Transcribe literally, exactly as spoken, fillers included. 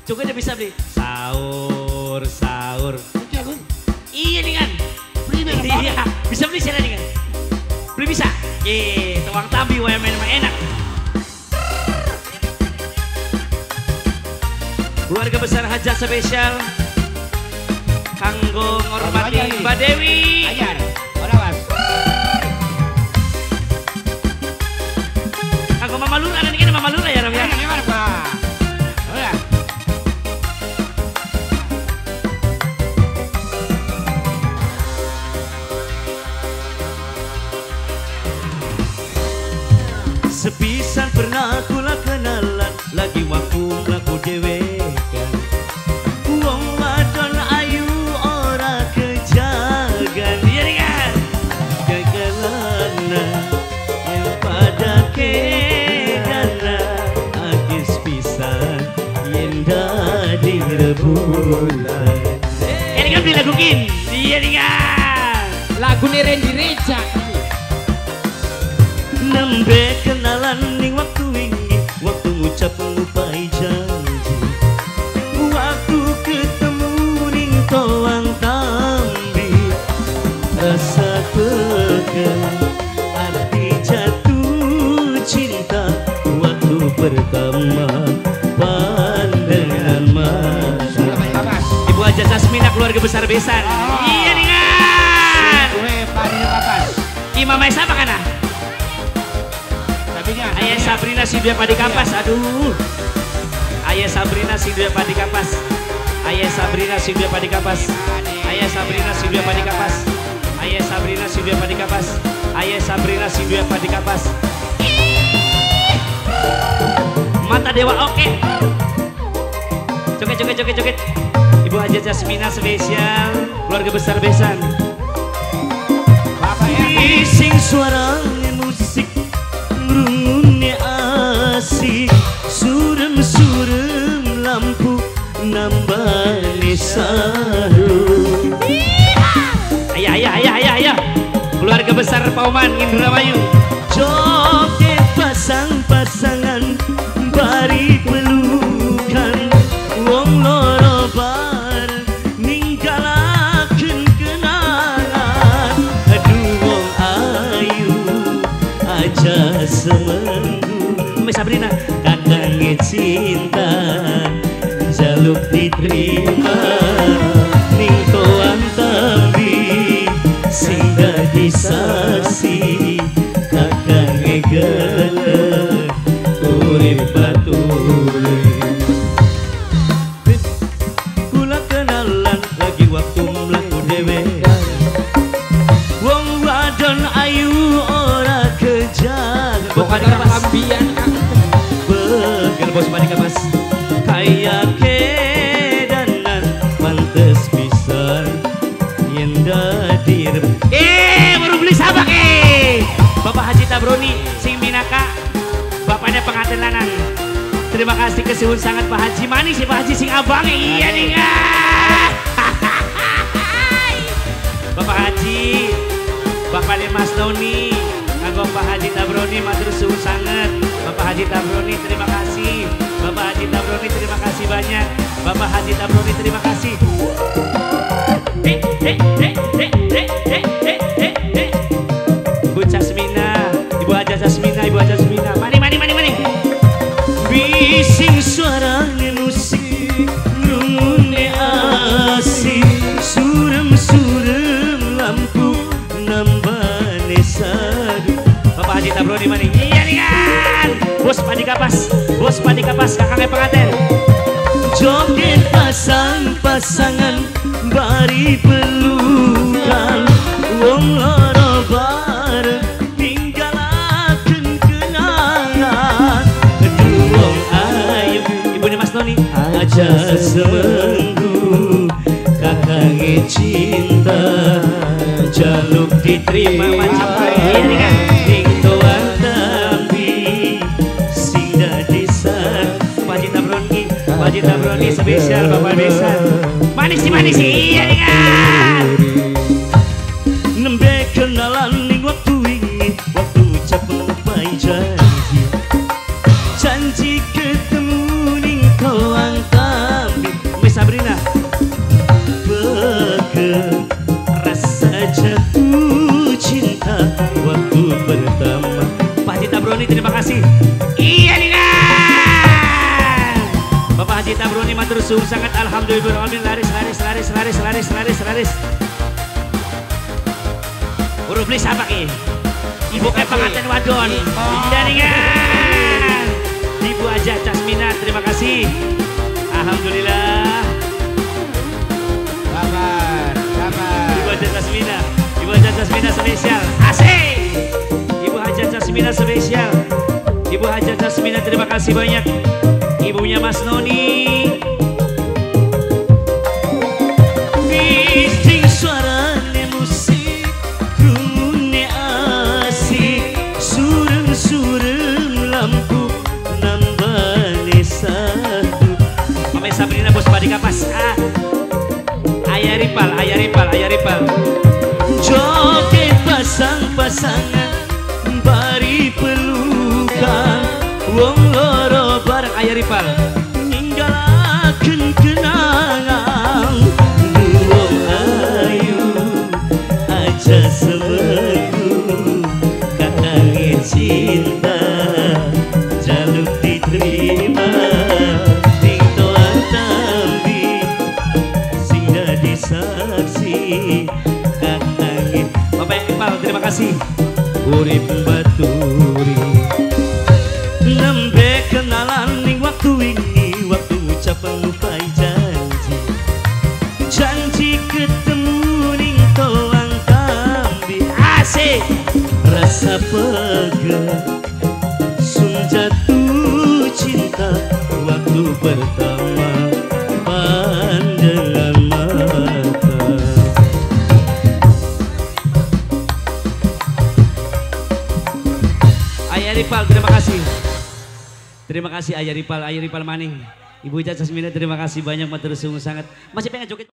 Juga udah bisa beli sahur, sahur. Iya nih kan. Beli berapa? Iya, bisa beli sana nih kan. Beli bisa. Ye, tuang tambi W M N enak. Keluarga besar hajat spesial kanggo ngormati Mbak Dewi. Ajar, orang mas. Kanggo Mama Lura, ada nih kan Mama Lura ya Ram ya. Gimana pak? Udah. Sepisan pernah kula kenalan lagi waktu laku dewe kan. Wong wadon ayu ora kejagan dia nih kan. Kegalana yang pada kedana agis pisan yen dadi rebutan. Ini kan beli lagu kin dia nih kan. Lagu nih Randy Reja. Nembe kenalan ning waktu wingi, waktu ngucap ngupai janji, waktu ketemu ning toang tambi, rasa pegang arti jatuh cinta waktu pertama pandangan mata. Ibu Haja Sasmina keluarga besar besan. Iya nih kan. Gue padi papas. Imam Esa apa kana? Ayah Sabrina si dua padi kampas, aduh. Ayah Sabrina si dua padi kampas. Ayah Sabrina si dua padi kampas. Ayah Sabrina si dua padi kampas. Ayah Sabrina si dua padi kampas. Ayah Sabrina si dua padi kampas. Mata dewa oke. Joget joget joget joget. Ibu Haja Jasmina spesial keluarga besar besan. Bapak ya. Bising suara musik rungune asik, surem-surem lampu nambah saru. Ayah, ayah, ayah, ayah, ayah. Keluarga besar Pauman Indramayu. Joget pasang-pasangan bari pelukan, wong loro bar ninggalaken kenangan. Aduh wong ayu aja semenggu. Mbak Sabrina kakangnya cinta jaluk diterima ning toang tambi sing dadi saksi kakangnya gelek urip bature. Kula kenalan lagi waktu mlaku dhewe, wong wadon ayu ora kejagan. Bukan orang ambian kan. Begel bos padi kapas kaya kedanan pantes pisan yen dadi eh baru beli sabak eh Bapak Haji Tabroni sing Minaka, bapaknya pengantin lanang. Terima kasih kesuhun sangat Pak Haji manis si Pak Haji sing abang. Iya nih Bapak Haji, bapaknya Mas Doni kanggo Pak Haji Tabroni matur suwun sangat. Bapak Haji Tabroni terima kasih. Bapak Haji Tabroni terima kasih banyak. Bapak Haji Tabroni terima kasih. Hei, hei, hei, hei, hei, hei, hei, hei, hei. Ibu Jasmina, Ibu Haja Jasmina, Ibu Haja Jasmina. Mani, mani, mani, mani. Bising suaranya musik, rungune asik, surem-surem lampu nambah sadu. Bapak Haji Tabroni maning. Iya nih kan. Bos padi kapas, bos padi kapas kakangnya pengantin. Joget pasang-pasangan bari pelukan, wong loro bareng tinggalaken kenangan. Aduh wong ayu, ibu Mas Noni aja semenggu kakangnya cinta jaluk diterima macam ini kan ning toang tambi sing dadi san. Pak Haji Tabroni, Pak Haji Tabroni spesial Bapak Besan. Manis sih manis sih iya nih kan. Nembe kenalan ning waktu wingi, waktu ucap ngupai janji, janji ketemu ning toang tambi. Haji Tabroni matur suwun sangat alhamdulillah laris laris laris laris laris laris laris. Huruf beli siapa ki? Ibu kayak pengantin wadon. Jaringan. Ibu aja Casmina terima kasih. Alhamdulillah. Sabar, sabar. Ibu aja Casmina, Ibu aja Casmina spesial. Asik. Ibu aja Casmina spesial. Ibu aja Casmina terima kasih banyak. Ibunya Mas Noni. Bising suarane musik, krungune asik, sureng-sureng lampu nambane satu. Mame Sabrina bos Badi Kapas. Ah. Ayah Ripal, Ayah Ripal, Ayah Ripal. Joget pasang-pasangan, bari pelukan, wong loro bareng Ayah Ripal. Ninggalaken kenangan, wong ayu aja semegu, kakangnya cinta jaluk diterima. Ting toan tambi, sing jadi saksi, kakangnya. Bapak Ripal terima kasih. Urip baturi nembe kenalan ning waktu ini, waktu ucapan lupai janji, janji ketemu ning toang kambi. Asik rasa pegel sun jatuh cinta waktu pertama pandangan mata. Ayah Ripal terima kasih. Terima kasih Ayah Ripal, Ayah Ripal Maning. Ibu Jasmina terima kasih banyak matur suwun sangat. Masih pengen joget?